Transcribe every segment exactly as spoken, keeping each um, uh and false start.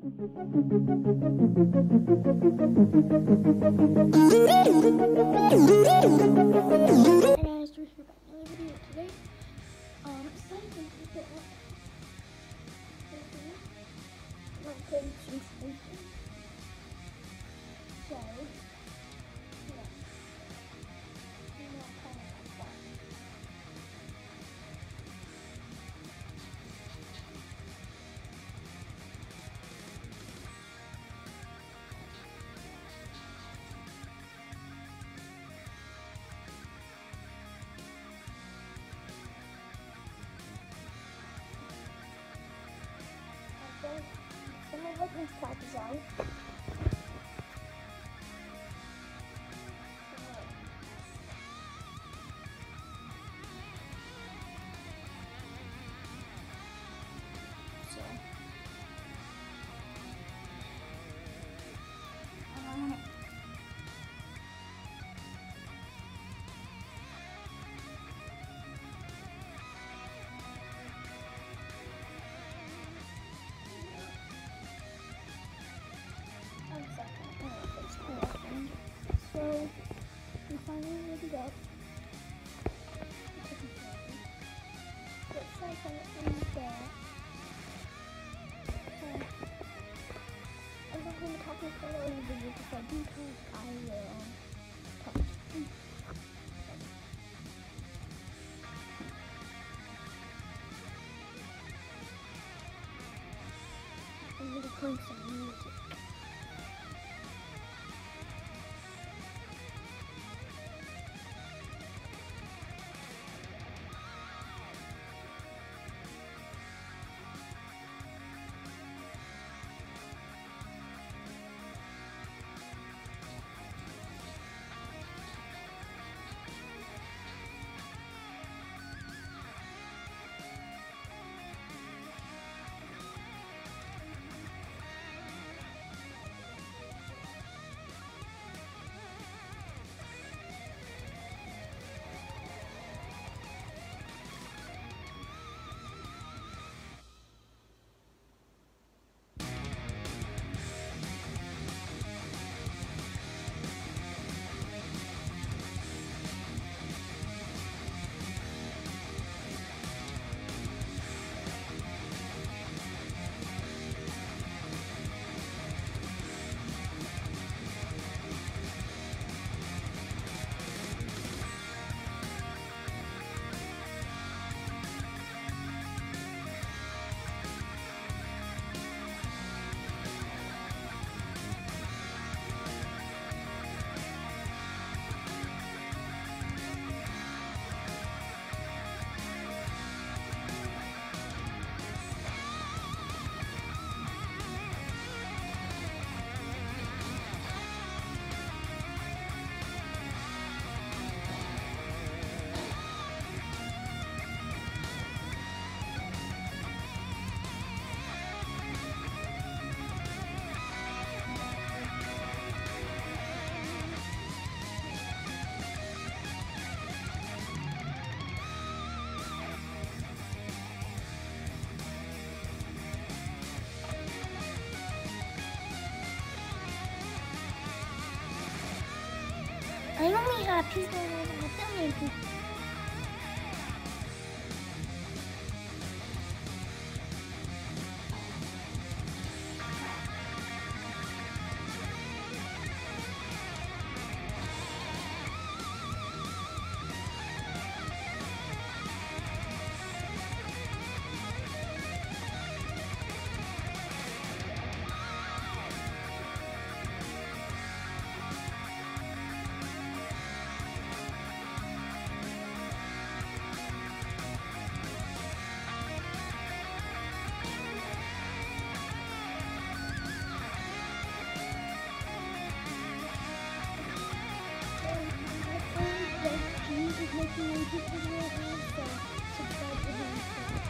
guys, we're here back in another video today. Um, something to pick up. Not playing some something. So, yeah. I'm not kind of like that. Some of it is practice out. So, um, one second. I'm gonna fix connection. So, we finally ready to go. Looks like everything's there. So, I'm not going to talk with the other video because I do talk, I will um, talk. I'm going to play some music. I only have people in the filming. Making a YouTube video, so subscribe to him.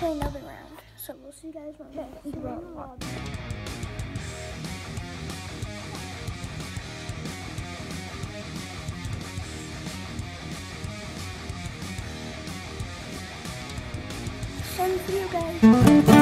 play another round. So we'll see you guys when we get into the lobby. Fun for you guys.